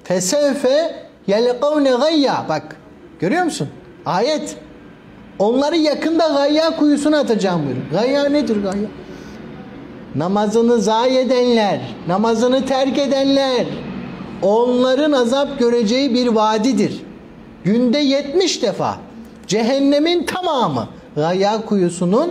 Fesevfe yelkavne gayya. Bak görüyor musun? Ayet. Onları yakında gayya kuyusuna atacağım buyuruyor. Gayya nedir gayya? Namazını zayi edenler, namazını terk edenler, onların azap göreceği bir vadidir. Günde 70 defa cehennemin tamamı gayya kuyusunun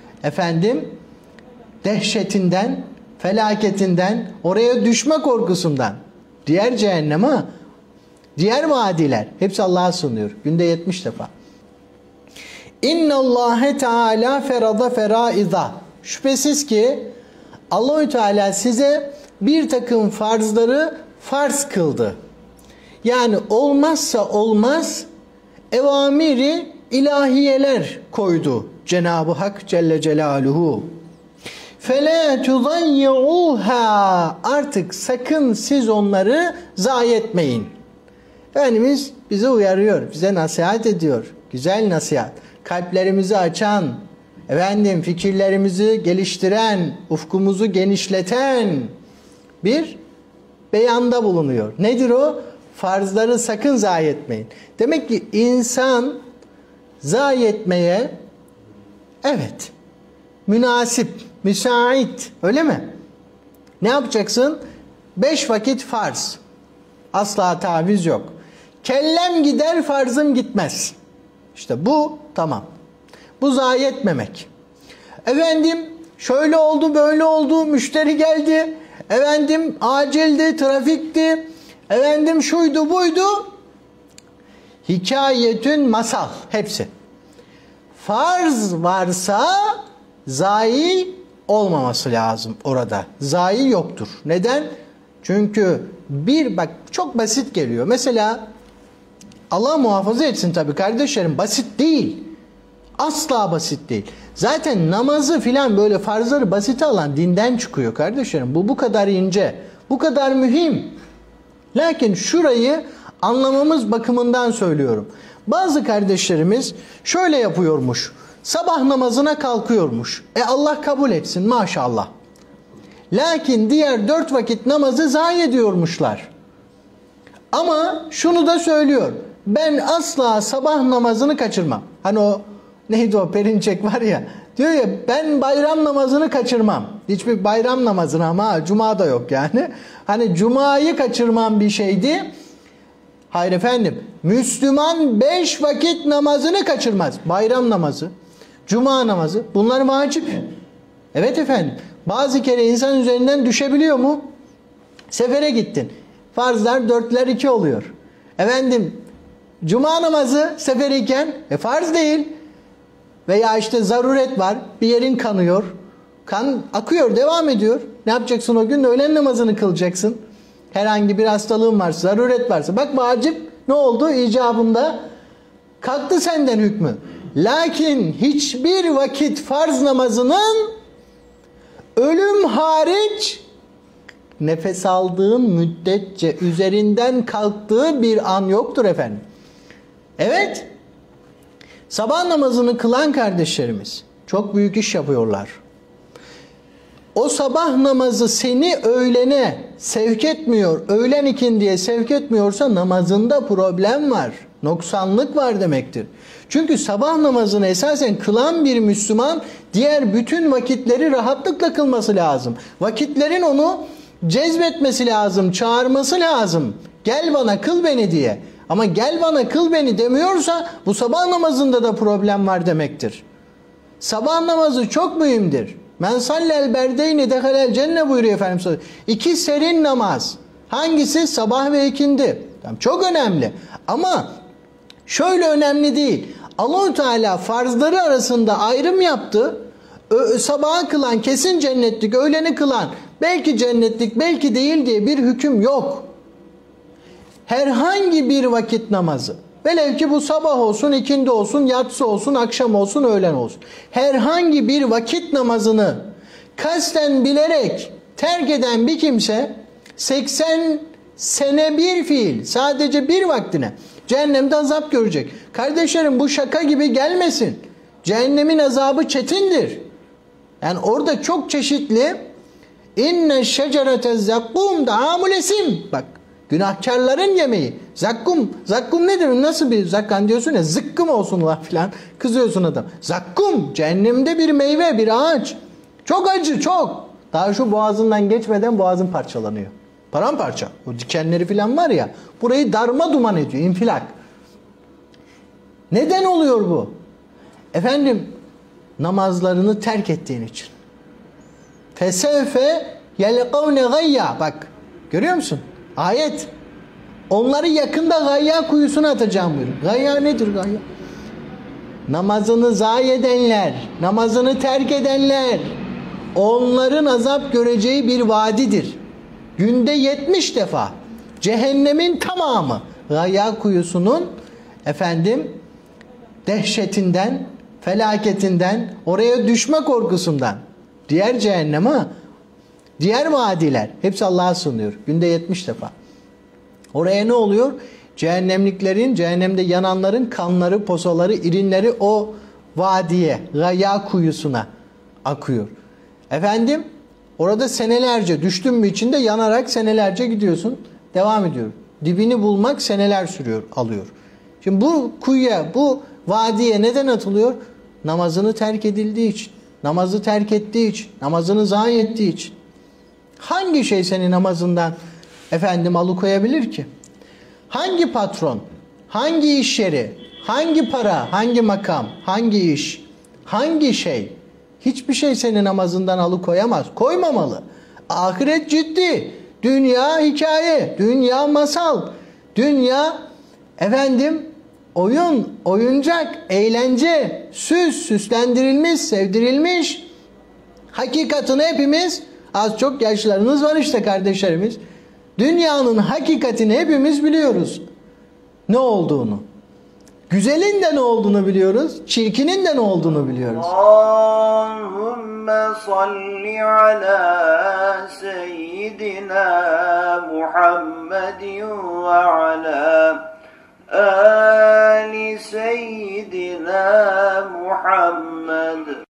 dehşetinden, felaketinden, oraya düşme korkusundan, diğer cehenneme, diğer vadiler hepsi Allah'a sunuyor. Günde 70 defa. İnnallâhe Teâlâ ferada ferâiza. Şüphesiz ki Allahü Teala size bir takım farzları farz kıldı. Yani olmazsa olmaz evamiri ilahiyeler koydu Cenab-ı Hak Celle Celaluhu. فَلَا تُضَيِّعُوهَا. Artık sakın siz onları zayi etmeyin. Efendimiz bizi uyarıyor, bize nasihat ediyor. Güzel nasihat. Kalplerimizi açan, fikirlerimizi geliştiren, ufkumuzu genişleten bir beyanda bulunuyor. Nedir o? Farzları sakın zayi etmeyin. Demek ki insan zayi etmeye münasip, müsait, öyle mi? Ne yapacaksın? 5 vakit farz. Asla taviz yok. Kellem gider, farzım gitmez. İşte bu tamam. Bu zayi etmemek. Şöyle oldu, böyle oldu, müşteri geldi. Acildi, trafikti. Şuydu, buydu. Hikayetün masal. Hepsi. Farz varsa zayi olmaması lazım orada. Zayi yoktur. Neden? Çünkü çok basit geliyor. Mesela Allah muhafaza etsin tabii kardeşlerim, basit değil. Asla basit değil. Zaten namazı filan böyle farzları basite alan dinden çıkıyor kardeşlerim. Bu kadar ince, bu kadar mühim. Lakin şurayı anlamamız bakımından söylüyorum. Bazı kardeşlerimiz şöyle yapıyormuş. Sabah namazına kalkıyormuş. Allah kabul etsin maşallah. Lakin diğer 4 vakit namazı zayi ediyormuşlar. Ama şunu da söylüyor. Ben asla sabah namazını kaçırmam. Hani o neydi o Perinçek var ya. Diyor ya ben bayram namazını kaçırmam. Hiçbir bayram namazını ama cuma da yok yani. Hani cumayı kaçırmam bir şeydi. Hayır efendim. Müslüman 5 vakit namazını kaçırmaz. Bayram namazı, cuma namazı bunlar vacip. Evet efendim. Bazı kere insan üzerinden düşebiliyor mu? Sefere gittin. Farzlar 4'ler 2 oluyor. Cuma namazı seferiyken farz değil. Veya zaruret var. Bir yerin kanıyor. Kan akıyor, devam ediyor. Ne yapacaksın o gün? Öğlen namazını kılacaksın. Herhangi bir hastalığın varsa, zaruret varsa. Bak vacip ne oldu? İcabında kalktı senden hükmü. Lakin hiçbir vakit farz namazının ölüm hariç nefes aldığın müddetçe üzerinden kalktığı bir an yoktur efendim. Evet. Sabah namazını kılan kardeşlerimiz çok büyük iş yapıyorlar. O sabah namazı seni öğlene sevk etmiyor, öğlen ikindiye sevk etmiyorsa namazında problem var, noksanlık var demektir. Çünkü sabah namazını esasen kılan bir Müslüman diğer bütün vakitleri rahatlıkla kılması lazım. Vakitlerin onu cezbetmesi lazım, çağırması lazım. Gel bana kıl beni diye. Ama gel bana kıl beni demiyorsa bu sabah namazında da problem var demektir. Sabah namazı çok mühimdir. Men sallel berdeyni dehalel cenne buyuruyor Efendimiz. 2 serin namaz. Hangisi? Sabah ve ikindi. Çok önemli. Ama şöyle önemli değil. Allah-u Teala farzları arasında ayrım yaptı. Sabaha kılan kesin cennetlik, öğleni kılan belki cennetlik, belki değil diye bir hüküm yok. Herhangi bir vakit namazı, velev ki bu sabah olsun, ikindi olsun, yatsı olsun, akşam olsun, öğlen olsun. Herhangi bir vakit namazını kasten bilerek terk eden bir kimse 80 sene bir fiil, sadece bir vaktine cehennemde azap görecek. Kardeşlerim bu şaka gibi gelmesin. Cehennemin azabı çetindir. Yani orada çok çeşitli inne şecerete zekkum ta'amul esim. Bak Günahkarların yemeği. Zakkum. Zakkum nedir? Nasıl bir zakkan diyorsun ya, zıkkım olsun la filan. Kızıyorsun adam. Zakkum. Cehennemde bir meyve, bir ağaç. Çok acı, çok. Daha şu boğazından geçmeden boğazın parçalanıyor. Paramparça. O dikenleri filan var ya. Burayı darma duman ediyor. İnfilak. Neden oluyor bu? Efendim, namazlarını terk ettiğin için. Fesevfe yelkavne gayya. Bak, görüyor musun? Ayet. Onları yakında gayya kuyusuna atacağım buyuruyor. Gayya nedir gayya? Namazını zayi edenler, namazını terk edenler, onların azap göreceği bir vadidir. Günde 70 defa cehennemin tamamı gayya kuyusunun dehşetinden, felaketinden, oraya düşme korkusundan, diğer cehenneme, diğer vadiler hepsi Allah'a sığınıyor. Günde 70 defa. Oraya ne oluyor? Cehennemliklerin, cehennemde yananların kanları, posaları, irinleri o vadiye, gayya kuyusuna akıyor. Orada senelerce, düştün mü içinde yanarak senelerce gidiyorsun. Devam ediyor. Dibini bulmak seneler alıyor. Şimdi bu kuyuya, bu vadiye neden atılıyor? Namazını terk edildiği için. Namazı terk ettiği için. Namazını zayi ettiği için. Hangi şey seni namazından alıkoyabilir ki? Hangi patron, hangi iş yeri, hangi para, hangi makam, hangi iş, hangi şey? Hiçbir şey seni namazından alıkoyamaz. Koymamalı. Ahiret ciddi. Dünya hikaye, dünya masal, dünya oyun, oyuncak, eğlence, süslendirilmiş, sevdirilmiş. Hakikatini hepimiz, az çok yaşlarınız var işte kardeşlerimiz. Dünyanın hakikatini hepimiz biliyoruz. Ne olduğunu. Güzelin de ne olduğunu biliyoruz. Çirkinin de ne olduğunu biliyoruz. Allahümme salli ala seyyidina Muhammedin ve ala ali seyyidina Muhammed.